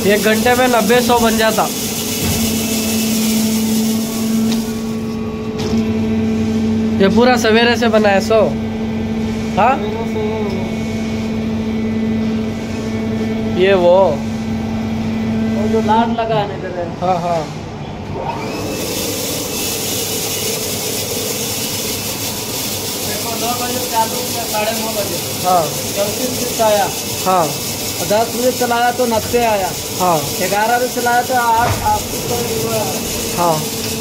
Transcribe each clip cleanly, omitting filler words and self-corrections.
1 घंटे में 90-100 बन जाता। ये पूरा सवेरे से बना है 100। हाँ ये वो जो लाट लगा है इधर है। हाँ हाँ देखो 9 बजे चालू किया, 9:30 बजे हाँ 34 आया। हाँ 10 बजे चलाया तो 90 आया। हाँ 11 बजे चलाया तो 8 हाँ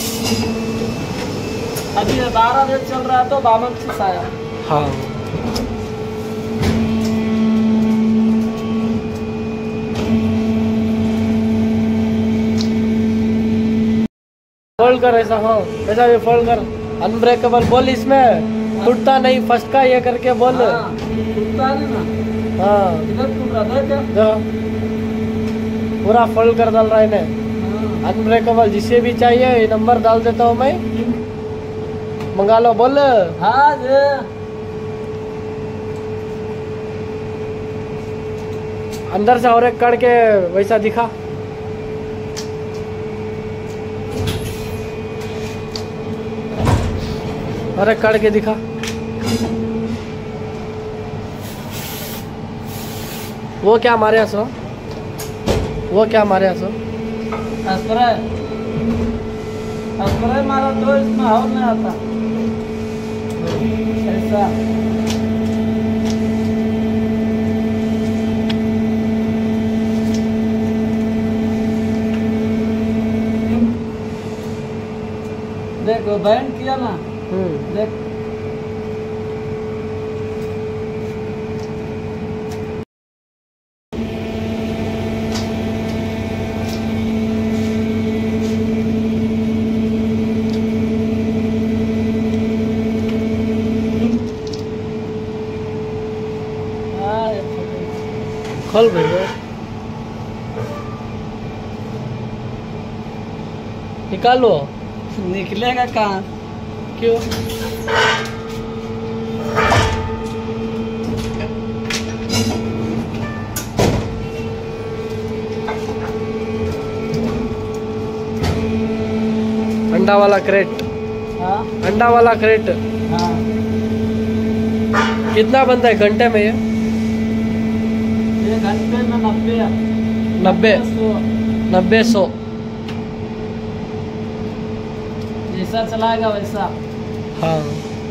अभी 12 बजे चल रहा है तो 52 आया। हाँ फोल्ड कर ऐसा। हाँ ऐसा भी फोल्ड कर। अनब्रेकेबल बोल, इसमें टूटता नहीं, फर्स्ट का ये करके बोल। टूटता नहीं ना। हाँ इधर टूट रहा था क्या? जो पूरा फोल्ड कर डाल रहा है इन्हें। अनब्रेकेबल जिसे भी चाहिए ये नंबर डाल देता हूँ मैं, मंगा लो। बोल हाँ जी। अंदर से और एक करके वैसा दिखा। और एक करके दिखा। वो क्या मारे सो? वो क्या मारे सो? स्प्रे मारा तो इसमें हवा नहीं आता ऐसा। देखो बैंड किया ना। देख खोल भैया, निकालो। निकलेगा कहाँ? क्यों? अंडा वाला क्रेट। हाँ अंडा वाला क्रेट हाँ। कितना बनता है घंटे में? ये घंटे में 90-100 जैसा चलाएगा वैसा। हाँ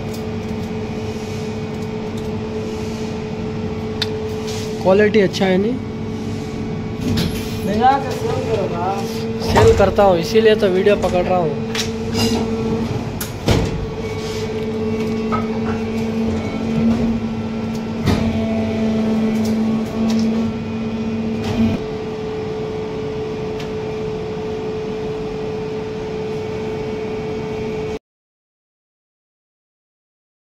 क्वालिटी अच्छा है नहीं? ले जाके सेल करोगा? सेल करता हूँ इसीलिए तो वीडियो पकड़ रहा हूँ।